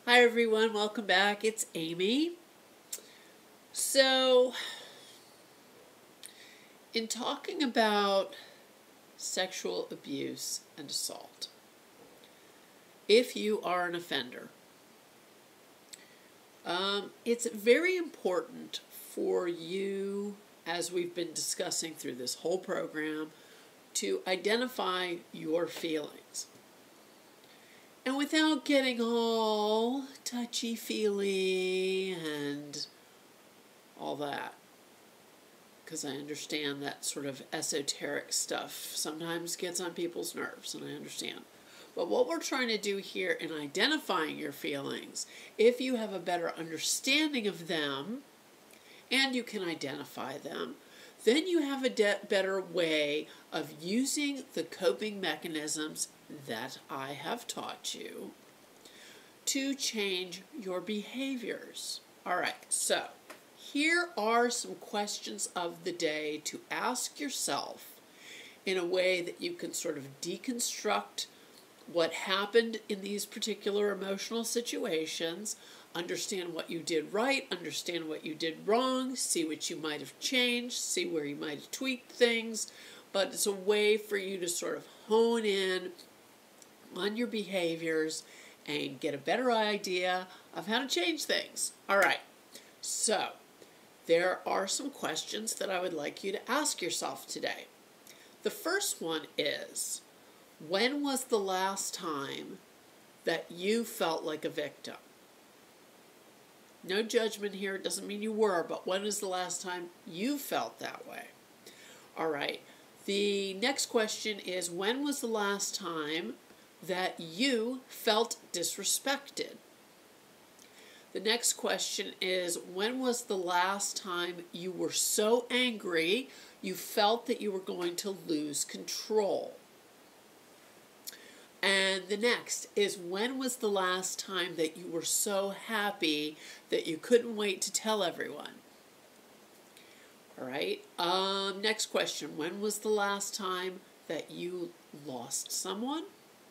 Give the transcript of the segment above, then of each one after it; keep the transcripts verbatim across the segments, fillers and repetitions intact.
Hi everyone, welcome back. It's Amy. So, in talking about sexual abuse and assault, if you are an offender, um, it's very important for you, as we've been discussing through this whole program, to identify your feelings. And without getting all touchy-feely and all that, because I understand that sort of esoteric stuff sometimes gets on people's nerves, and I understand. But what we're trying to do here in identifying your feelings, if you have a better understanding of them and you can identify them, then you have a better way of using the coping mechanisms that I have taught you to change your behaviors. All right, so here are some questions of the day to ask yourself in a way that you can sort of deconstruct what happened in these particular emotional situations, understand what you did right, understand what you did wrong, see what you might have changed, see where you might have tweaked things, but it's a way for you to sort of hone in on your behaviors and get a better idea of how to change things. All right, so there are some questions that I would like you to ask yourself today. The first one is, when was the last time that you felt like a victim? No judgment here. It doesn't mean you were, but when was the last time you felt that way? All right. The next question is, when was the last time that you felt disrespected? The next question is, when was the last time you were so angry you felt that you were going to lose control? And the next is, when was the last time that you were so happy that you couldn't wait to tell everyone? All right. Um, next question. When was the last time that you lost someone?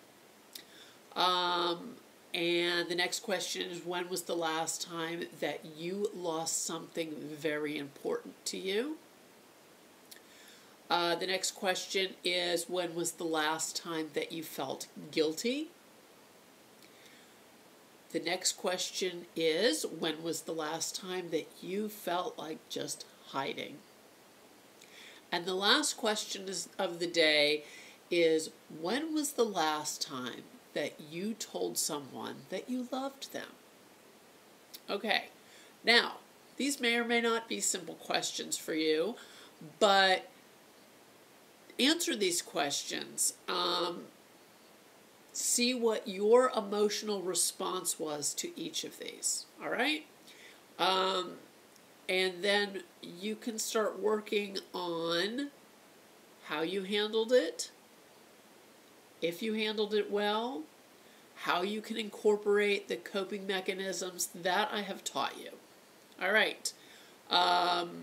Um, and the next question is, when was the last time that you lost something very important to you? Uh, the next question is, when was the last time that you felt guilty? The next question is, when was the last time that you felt like just hiding? And the last question is, of the day is, when was the last time that you told someone that you loved them? Okay, now, these may or may not be simple questions for you, but answer these questions. Um, see what your emotional response was to each of these, all right? Um, and then you can start working on how you handled it, if you handled it well, how you can incorporate the coping mechanisms that I have taught you. All right. Um,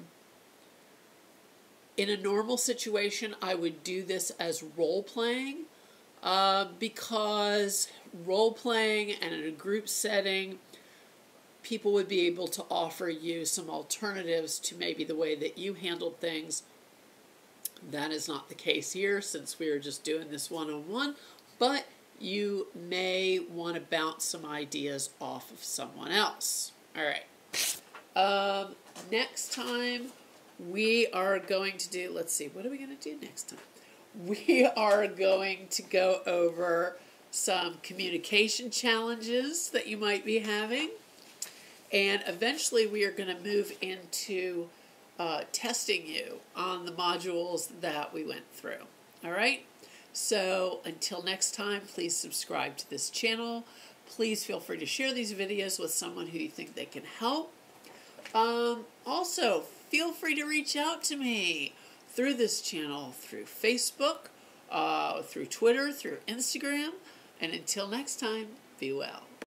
In a normal situation, I would do this as role-playing uh, because role-playing and in a group setting, people would be able to offer you some alternatives to maybe the way that you handled things. That is not the case here since we are just doing this one-on-one, but you may want to bounce some ideas off of someone else. All right. Um, next time, we are going to do, let's see, what are we going to do next time? We are going to go over some communication challenges that you might be having. And eventually we are going to move into uh, testing you on the modules that we went through. All right? So until next time, please subscribe to this channel. Please feel free to share these videos with someone who you think they can help. Um, also, feel free to reach out to me through this channel, through Facebook, uh, through Twitter, through Instagram. And until next time, be well.